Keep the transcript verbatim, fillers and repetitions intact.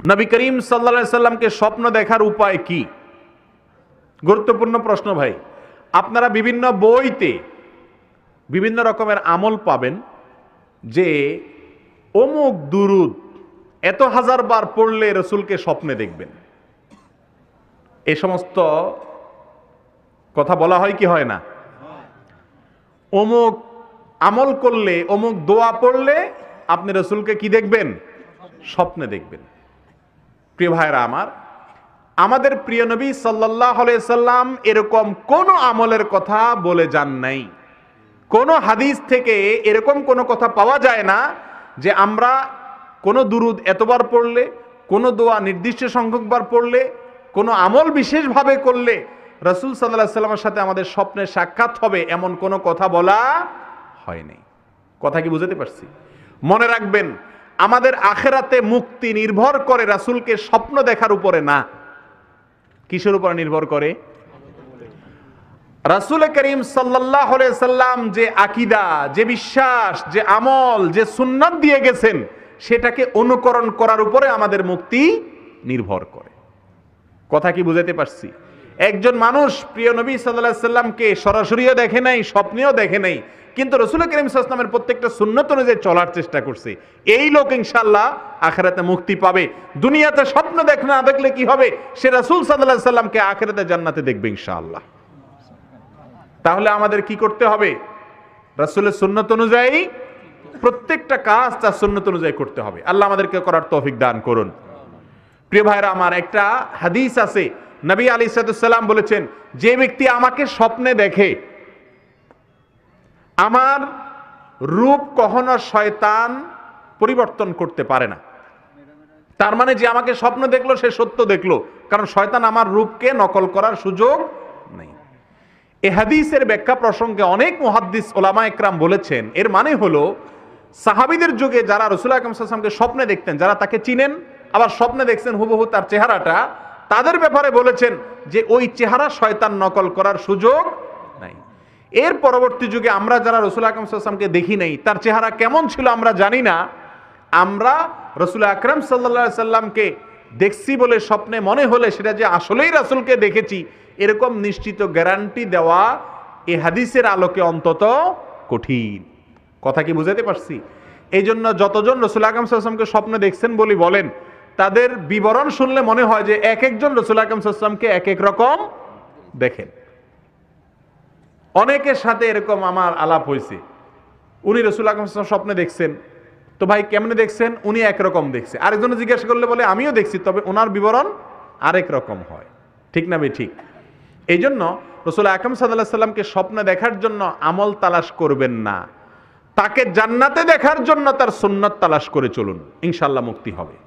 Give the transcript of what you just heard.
নবী করিম সাল্লাল্লাহু আলাইহি সাল্লামকে স্বপ্ন দেখার উপায় কি? গুরুত্বপূর্ণ প্রশ্ন ভাই। আপনারা বিভিন্ন বইতে বিভিন্ন রকমের আমল পাবেন যে অমুক দুরুদ এত হাজার বার পড়লে রসুলকে স্বপ্নে দেখবেন। এই সমস্ত কথা বলা হয় কি হয় না? অমুক আমল করলে, অমুক দোয়া পড়লে আপনি রসুলকে কি দেখবেন? স্বপ্নে দেখবেন। প্রিয় ভাইরা আমার, আমাদের প্রিয় নবী সাল্লাল্লাহু আলাইহি সাল্লাম এরকম কোন আমলের কথা বলে যান নাই। কোন হাদিস থেকে এরকম কোন কথা পাওয়া যায় না যে আমরা কোন দুরুদ এতবার পড়লে, কোন দোয়া নির্দিষ্ট সংখ্যকবার পড়লে, কোন আমল বিশেষভাবে করলে রাসূল সাল্লাল্লাহু আলাইহি সাল্লামের সাথে আমাদের স্বপ্নে সাক্ষাৎ হবে, এমন কোনো কথা বলা হয়নি। কথা কি বুঝতে পারছি? মনে রাখবেন, আমাদের আখিরাতে মুক্তি নির্ভর করে রাসূলকে স্বপ্ন দেখার উপরে না। কিসের উপরে নির্ভর করে? রাসূল করিম সাল্লাল্লাহু আলাইহি সাল্লাম যে আকীদা, যে বিশ্বাস, যে আমল, যে সুন্নাত দিয়ে গেছেন, সেটাকে অনুকরণ করার উপরে আমাদের মুক্তি নির্ভর করে। কথা কি বুঝাতে পারছি? একজন মানুষ প্রিয় নবী সাল্লাল্লাহু আলাইহি সাল্লামকে সরাসরিও দেখে নাই, স্বপ্নেও দেখে নাই, কিন্তু রাসূল করিম সাল্লাল্লাহু আলাইহি সাল্লামের প্রত্যেকটা সুন্নাত অনুযায়ী চলার চেষ্টা করছে। এই লোক ইনশাআল্লাহ আখিরাতে মুক্তি পাবে। দুনিয়াতে স্বপ্ন দেখ না দেখলে কি হবে? সে রাসূল সাল্লাল্লাহু আলাইহি সাল্লামকে আখিরাতে জান্নাতে দেখবে ইনশাআল্লাহ। তাহলে আমাদের কি করতে হবে? রাসূলের সুন্নাত অনুযায়ী প্রত্যেকটা কাজ তার সুন্নাত অনুযায়ী করতে হবে। আল্লাহ আমাদেরকে করার তৌফিক দান করুন। প্রিয় ভাইরা আমার, একটা হাদিস আছে, নবী আলাইহিস সালাম বলেছেন, যে ব্যক্তি আমাকে স্বপ্নে দেখে, আমার রূপ কখনো শয়তান পরিবর্তন করতে পারে না। তার মানে যে আমাকে স্বপ্ন দেখলো সে সত্য দেখলো, কারণ শয়তান আমার রূপকে নকল করার সুযোগ নেই। এই হাদিসের ব্যাখ্যা প্রসঙ্গে অনেক মুহাদ্দিস ওলামা একরাম বলেছেন, এর মানে হলো সাহাবীদের যুগে যারা রাসূল আকরাম সাল্লাল্লাহু আলাইহি ওয়াসাল্লামকে স্বপ্নে দেখতেন, যারা তাকে চিনেন আবার স্বপ্নে দেখছেন হুবহু তার চেহারাটা, তাদের ব্যাপারে বলেছেন যে ওই চেহারা শয়তান নকল করার সুযোগ নাই। এর পরবর্তী যুগে আমরা যারা রাসূল আকরাম সাল্লাল্লাহু আলাইহি ওয়াসাল্লামকে দেখি নাই, তার চেহারা কেমন ছিল আমরা জানি না, আমরা রাসূল আকরাম সাল্লাল্লাহু আলাইহি ওয়াসাল্লামকে দেখছি বলে স্বপ্নে মনে হলে সেটা যে আসলেই রাসূলকে দেখেছি এরকম নিশ্চিত গ্যারান্টি দেওয়া এই হাদিসের আলোকে অন্তত কঠিন। কথা কি বুঝাতে পারছি? এই জন্য যতজন রাসূল আকরাম সাল্লাল্লাহু আলাইহি ওয়াসাল্লামকে স্বপ্নে দেখছেন বলি বলেন, তাদের বিবরণ শুনলে মনে হয় যে এক একজন রাসূল আকরাম সাল্লাল্লাহু আলাইহি ওয়াসাল্লামকে এক এক রকম দেখেন। অনেকের সাথে এরকম আমার আলাপ হয়েছে, উনি রাসূল আকরাম সাল্লাল্লাহু আলাইহি ওয়াসাল্লাম স্বপ্নে দেখছেন, তো ভাই কেমনে দেখছেন? উনি একরকম দেখছে। আরেকজনে জিজ্ঞাসা করলে বলে আমিও দেখছি, তবে ওনার বিবরণ আরেক রকম হয়। ঠিক না ভাই? ঠিক। এই জন্য রাসূল আকরাম সাল্লাল্লাহু আলাইহি ওয়াসাল্লামকে স্বপ্নে দেখার জন্য আমল তালাশ করবেন না, তাকে জান্নাতে দেখার জন্য তার সুন্নাত তালাশ করে চলুন, ইনশাআল্লাহ মুক্তি হবে।